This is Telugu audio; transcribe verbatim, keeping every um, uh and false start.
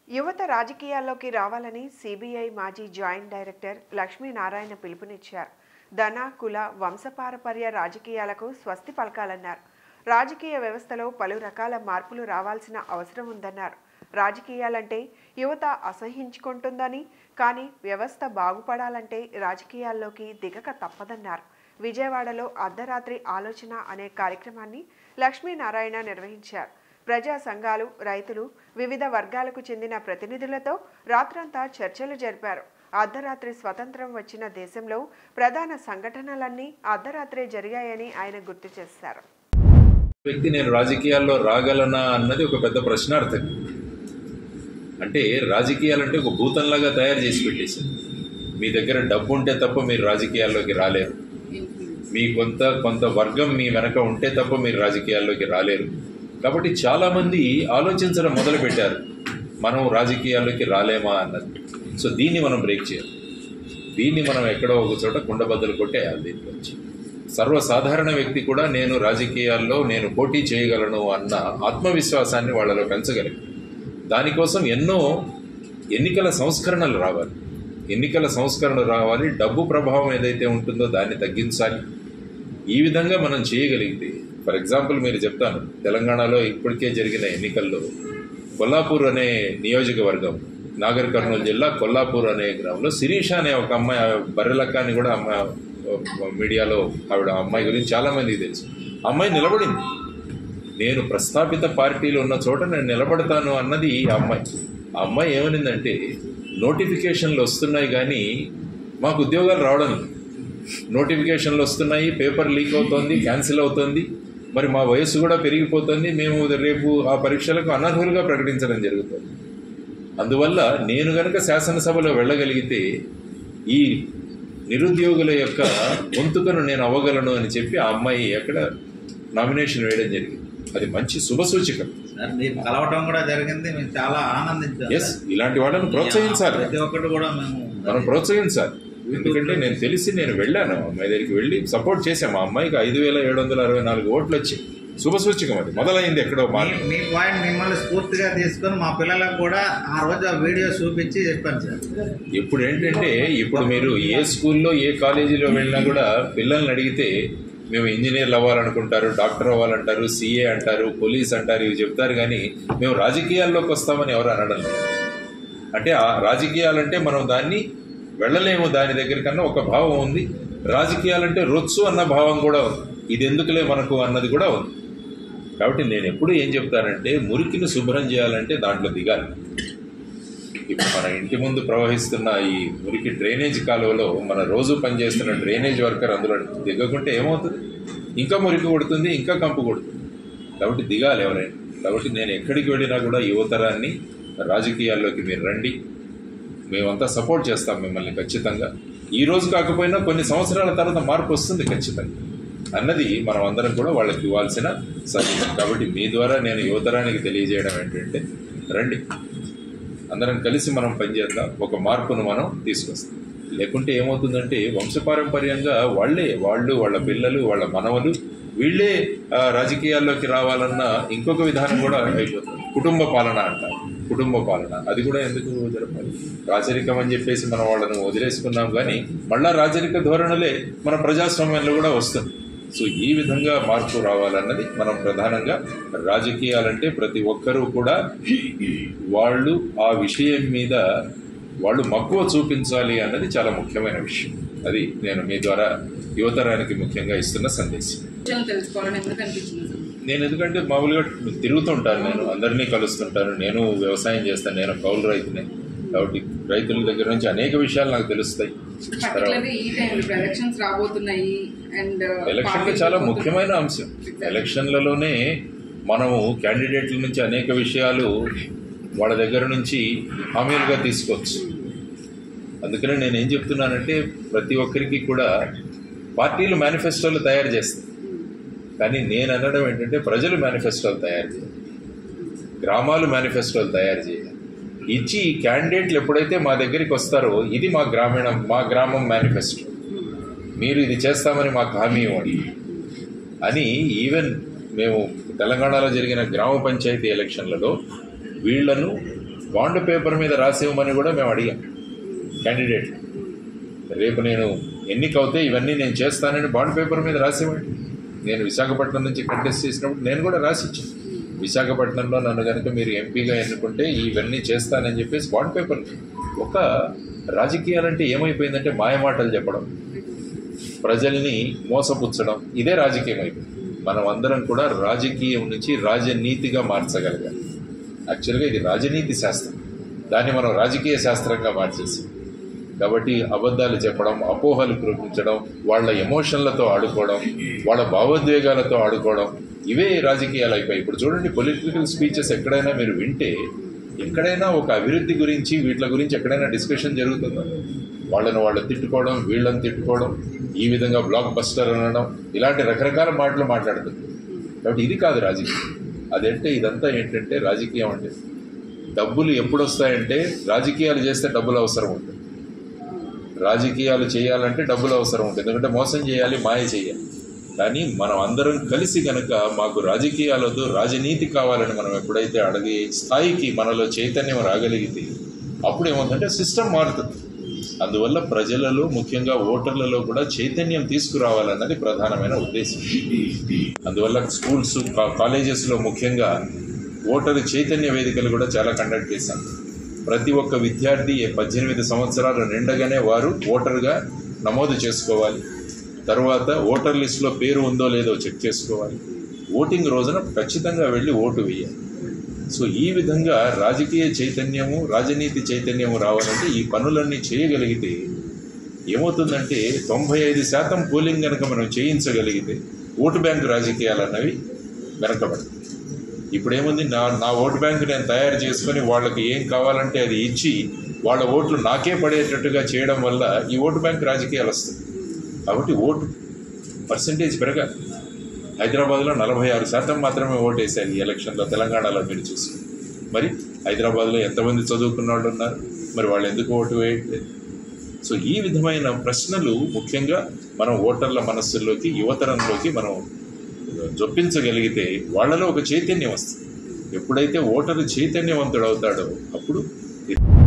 యువత రాజకీయాల్లోకి రావాలని సిబిఐ మాజీ జాయింట్ డైరెక్టర్ లక్ష్మీనారాయణ పిలుపునిచ్చారు. ధన, కుల, వంశపారపర్య రాజకీయాలకు స్వస్తి పలకాలన్నారు. రాజకీయ వ్యవస్థలో పలు రకాల మార్పులు రావాల్సిన అవసరం ఉందన్నారు. రాజకీయాలంటే యువత అసహించుకుంటుందని, కానీ వ్యవస్థ బాగుపడాలంటే రాజకీయాల్లోకి దిగక తప్పదన్నారు. విజయవాడలో అర్ధరాత్రి ఆలోచన అనే కార్యక్రమాన్ని లక్ష్మీనారాయణ నిర్వహించారు. ప్రజా సంఘాలు, రైతులు, వివిధ వర్గాలకు చెందిన ప్రతినిధులతో రాత్రంతా చర్చలు జరిపారు. అర్ధరాత్రి స్వతంత్రం వచ్చిన దేశంలో ప్రధాన సంఘటనలన్నీ అర్ధరాత్రే జరిగాయని ఆయన గుర్తు చేశారు. వ్యక్తి నేను రాజకీయాల్లో రాగలనా అన్నది ఒక పెద్ద ప్రశ్నార్థం. అంటే రాజకీయాలంటే ఒక భూతంలాగా తయారు చేసి పెట్టేశారు. మీ దగ్గర డబ్బు ఉంటే తప్ప మీరు రాజకీయాల్లోకి రాలేరు. మీ కొంత కొంత వర్గం మీ వెనక ఉంటే తప్ప మీరు రాజకీయాల్లోకి రాలేరు. కాబట్టి చాలామంది ఆలోచించడం మొదలు పెట్టారు, మనం రాజకీయాల్లోకి రాలేమా అన్నది. సో దీన్ని మనం బ్రేక్ చేయాలి. దీన్ని మనం ఎక్కడో ఒక చోట కుండబద్దలు కొట్టేయాలి. దీని గురించి సర్వసాధారణ వ్యక్తి కూడా నేను రాజకీయాల్లో నేను పోటీ చేయగలను అన్న ఆత్మవిశ్వాసాన్ని వాళ్ళలో పెంచగలిగి, దానికోసం ఎన్నో ఎన్నికల సంస్కరణలు రావాలి. ఎన్నికల సంస్కరణలు రావాలి. డబ్బు ప్రభావం ఏదైతే ఉంటుందో దాన్ని తగ్గించాలి. ఈ విధంగా మనం చేయగలిగితే, ఫర్ ఎగ్జాంపుల్ మీరు చెప్తాను, తెలంగాణలో ఇప్పటికే జరిగిన ఎన్నికల్లో కొల్లాపూర్ అనే నియోజకవర్గం, నాగర్ కర్నూలు జిల్లా కొల్లాపూర్ అనే గ్రామంలో శిరీష అనే ఒక అమ్మాయి, బర్రెలక్క అని కూడా అమ్మాయి మీడియాలో ఆవిడ అమ్మాయి గురించి చాలామందికి తెలుసు. అమ్మాయి నిలబడింది. నేను ప్రస్థాపిత పార్టీలు ఉన్న చోట నేను నిలబడతాను అన్నది ఆ అమ్మాయి. ఆ అమ్మాయి ఏమనిందంటే, నోటిఫికేషన్లు వస్తున్నాయి కానీ మాకు ఉద్యోగాలు రావడం లేదు. నోటిఫికేషన్లు వస్తున్నాయి, పేపర్ లీక్ అవుతుంది, క్యాన్సిల్ అవుతుంది, మరి మా వయస్సు కూడా పెరిగిపోతుంది, మేము రేపు ఆ పరీక్షలకు అనర్హులుగా ప్రకటించడం జరుగుతుంది. అందువల్ల నేను కనుక శాసనసభలో వెళ్ళగలిగితే ఈ నిరుద్యోగుల యొక్క గొంతుకను నేను అవ్వగలను అని చెప్పి ఆ అమ్మాయి అక్కడ నామినేషన్ వేయడం జరిగింది. అది మంచి శుభసూచకం. కలవటం కూడా జరిగింది. మేము చాలా ఆనందించాం. ఎస్, ఇలాంటి వాళ్ళని ప్రోత్సహించాలి. ప్రతి ఒక్కటి కూడా మేము మనం ప్రోత్సహించాలి. ఎందుకంటే నేను తెలిసి నేను వెళ్ళాను అమ్మాయి దగ్గరికి, వెళ్ళి సపోర్ట్ చేశాము. ఆ అమ్మాయికి ఐదు వేల ఏడు వందల అరవై నాలుగు ఓట్లు వచ్చాయి. శుభసూచకం. అది మొదలైంది ఎక్కడో. మీ పాయింట్ మిమ్మల్ని స్ఫూర్తిగా తీసుకొని మా పిల్లలకు కూడా ఆ రోజు ఆ వీడియో చూపించి చెప్పాను సార్. ఇప్పుడు ఏంటంటే, ఇప్పుడు మీరు ఏ స్కూల్లో ఏ కాలేజీలో వెళ్ళినా కూడా పిల్లల్ని అడిగితే మేము ఇంజనీర్లు అవ్వాలనుకుంటారు, డాక్టర్ అవ్వాలంటారు, సీఏ అంటారు, పోలీస్ అంటారు, ఇవి చెప్తారు. కానీ మేము రాజకీయాల్లోకి వస్తామని ఎవరు అనడం లేదు. అంటే ఆ రాజకీయాలంటే మనం దాన్ని వెళ్ళలేము, దాని దగ్గర కన్నా ఒక భావం ఉంది. రాజకీయాలంటే రొచ్చు అన్న భావం కూడా ఉంది. ఇది ఎందుకులే మనకు అన్నది కూడా ఉంది. కాబట్టి నేను ఎప్పుడు ఏం చెప్తానంటే, మురికిని శుభ్రం చేయాలంటే దాంట్లో దిగాలి. ఇప్పుడు మన ఇంటి ముందు ప్రవహిస్తున్న ఈ మురికి డ్రైనేజ్ కాలువలో మన రోజు పనిచేస్తున్న డ్రైనేజ్ వర్కర్ అందులో దిగకుంటే ఏమవుతుంది? ఇంకా మురికి కొడుతుంది, ఇంకా కంపు కొడుతుంది. కాబట్టి దిగాలి ఎవరైనా. కాబట్టి నేను ఎక్కడికి వెళ్ళినా కూడా యువతరాన్ని రాజకీయాల్లోకి మీరు రండి, మేమంతా సపోర్ట్ చేస్తాం మిమ్మల్ని ఖచ్చితంగా. ఈ రోజు కాకపోయినా కొన్ని సంవత్సరాల తర్వాత మార్పు వస్తుంది ఖచ్చితంగా అన్నది మనం అందరం కూడా వాళ్ళకి ఇవ్వాల్సిన సందేశం. కాబట్టి మీ ద్వారా నేను యువతరానికి తెలియజేయడం ఏంటంటే, రండి, అందరం కలిసి మనం పనిచేద్దాం, ఒక మార్పును మనం తీసుకొస్తాం. లేకుంటే ఏమవుతుందంటే, వంశపారంపర్యంగా వాళ్ళే వాళ్ళు వాళ్ళ పిల్లలు వాళ్ళ మనవలు వీళ్ళే రాజకీయాల్లోకి రావాలన్న ఇంకొక విధానం కూడా అయిపోతుంది. కుటుంబ పాలన అంటారు. కుటుంబ పాలన అది కూడా ఎందుకు జరపాలి? రాజరికం అని చెప్పేసి మనం వాళ్ళను వదిలేసుకున్నాం, కానీ మళ్ళా రాజరిక ధోరణులే మన ప్రజాస్వామ్యంలో కూడా వస్తుంది. సో ఈ విధంగా మార్పు రావాలన్నది మనం ప్రధానంగా, రాజకీయాలంటే ప్రతి ఒక్కరూ కూడా వాళ్ళు ఆ విషయం మీద వాళ్ళు మక్కువ చూపించాలి అన్నది చాలా ముఖ్యమైన విషయం. అది నేను మీ ద్వారా యువతరానికి ముఖ్యంగా ఇస్తున్న సందేశం. నేను ఎందుకంటే మామూలుగా తిరుగుతుంటాను, నేను అందరినీ కలుస్తుంటాను, నేను వ్యవసాయం చేస్తాను, నేను కౌలు రైతునే. కాబట్టి రైతుల దగ్గర నుంచి అనేక విషయాలు నాకు తెలుస్తాయి. ఎలక్షన్లు చాలా ముఖ్యమైన అంశం. ఎలక్షన్లలోనే మనము క్యాండిడేట్ల నుంచి అనేక విషయాలు వాళ్ళ దగ్గర నుంచి హామీలుగా తీసుకోవచ్చు. అందుకనే నేను ఏం చెప్తున్నానంటే, ప్రతి ఒక్కరికి కూడా పార్టీలు మేనిఫెస్టోలు తయారు చేస్తాయి, కానీ నేను అనడం ఏంటంటే ప్రజలు మేనిఫెస్టోలు తయారు చేయాలి, గ్రామాలు మేనిఫెస్టోలు తయారు చేయాలి. ఇచ్చి ఈ క్యాండిడేట్లు ఎప్పుడైతే మా దగ్గరికి వస్తారో, ఇది మా గ్రామీణ మా గ్రామం మేనిఫెస్టో, మీరు ఇది చేస్తామని మాకు హామీ ఇవ్వండి అని. ఈవెన్ మేము తెలంగాణలో జరిగిన గ్రామ పంచాయతీ ఎలక్షన్లలో వీళ్లను బాండ్ పేపర్ మీద రాసివ్వమని కూడా మేము అడిగాం క్యాండిడేట్. రేపు నేను ఎన్నికవుతే ఇవన్నీ నేను చేస్తానని బాండ్ పేపర్ మీద రాసివ్వండి. నేను విశాఖపట్నం నుంచి కంటెస్ట్ చేసినప్పుడు నేను కూడా రాసిచ్చాను, విశాఖపట్నంలో నన్ను కనుక మీరు ఎంపీగా ఎన్నుకుంటే ఇవన్నీ చేస్తానని చెప్పేసి బాండ్ పేపర్. ఒక రాజకీయాలంటే ఏమైపోయిందంటే మాయమాటలు చెప్పడం, ప్రజల్ని మోసపుచ్చడం, ఇదే రాజకీయం అయిపోయింది. మనం అందరం కూడా రాజకీయం నుంచి రాజనీతిగా మార్చగలగాలి. యాక్చువల్గా ఇది రాజనీతి శాస్త్రం, దాన్ని మనం రాజకీయ శాస్త్రంగా మార్చేసి, కాబట్టి అబద్ధాలు చెప్పడం, అపోహలు కురిపించడం, వాళ్ళ ఎమోషన్లతో ఆడుకోవడం, వాళ్ళ భావోద్వేగాలతో ఆడుకోవడం, ఇవే రాజకీయాలు అయిపోయి. ఇప్పుడు చూడండి, పొలిటికల్ స్పీచెస్ ఎక్కడైనా మీరు వింటే, ఎక్కడైనా ఒక అభివృద్ధి గురించి వీటి గురించి ఎక్కడైనా డిస్కషన్ జరుగుతుందా? వాళ్ళని వాళ్ళు తిట్టుకోవడం, వీళ్ళని తిట్టుకోవడం, ఈ విధంగా బ్లాక్ బస్టర్ అనడం, ఇలాంటి రకరకాల మాటలు మాట్లాడుతుంది. కాబట్టి ఇది కాదు రాజకీయం. అదంటే ఇదంతా ఏంటంటే రాజకీయం అంటే డబ్బులు ఎప్పుడు వస్తాయంటే రాజకీయాలు చేస్తే డబ్బులు అవసరం ఉంటుంది. రాజకీయాలు చేయాలంటే డబ్బులు అవసరం ఉంటుంది, ఎందుకంటే మోసం చేయాలి, మాయ చేయాలి. కానీ మనం అందరం కలిసి కనుక మాకు రాజకీయాలతో రాజనీతి కావాలని మనం ఎప్పుడైతే అడిగే స్థాయికి మనలో చైతన్యం రాగలిగితే అప్పుడు ఏమవుతుందంటే సిస్టమ్ మారుతుంది. అందువల్ల ప్రజలలో, ముఖ్యంగా ఓటర్లలో కూడా చైతన్యం తీసుకురావాలన్నది ప్రధానమైన ఉద్దేశం. అందువల్ల స్కూల్స్, కాలేజెస్లో ముఖ్యంగా ఓటరు చైతన్య వేదికలు కూడా చాలా కండక్ట్ చేశాం. ప్రతి ఒక్క విద్యార్థి పద్దెనిమిది సంవత్సరాలు నిండగానే వారు ఓటర్గా నమోదు చేసుకోవాలి. తర్వాత ఓటర్ లిస్టులో పేరు ఉందో లేదో చెక్ చేసుకోవాలి. ఓటింగ్ రోజున ఖచ్చితంగా వెళ్ళి ఓటు వేయాలి. సో ఈ విధంగా రాజకీయ చైతన్యము, రాజనీతి చైతన్యము రావాలంటే ఈ పనులన్నీ చేయగలిగితే ఏమవుతుందంటే తొంభై ఐదు శాతం పోలింగ్ కనుక మనం చేయించగలిగితే ఓటు బ్యాంకు రాజకీయాలు అన్నవి వెనకబడతాయి. ఇప్పుడు ఏముంది, నా నా ఓటు బ్యాంకు నేను తయారు చేసుకొని వాళ్ళకి ఏం కావాలంటే అది ఇచ్చి వాళ్ళ ఓట్లు నాకే పడేటట్టుగా చేయడం వల్ల ఈ ఓటు బ్యాంకు రాజకీయాలు వస్తాయి. కాబట్టి ఓటు పర్సంటేజ్ పెరగాలి. హైదరాబాద్లో నలభై ఆరు శాతం మాత్రమే ఓటు వేశారు ఈ ఎలక్షన్లో. తెలంగాణలో మీరు చూసుకుని మరి హైదరాబాద్లో ఎంతమంది చదువుకున్న వాళ్ళు ఉన్నారు, మరి వాళ్ళు ఎందుకు ఓటు వేయట్లేదు? సో ఈ విధమైన ప్రశ్నలు ముఖ్యంగా మనం ఓటర్ల మనస్సుల్లోకి, యువతరంలోకి మనం జొప్పించగలిగితే వాళ్ళలో ఒక చైతన్యం వస్తుంది. ఎప్పుడైతే ఓటరు చైతన్యవంతుడు అవుతాడో అప్పుడు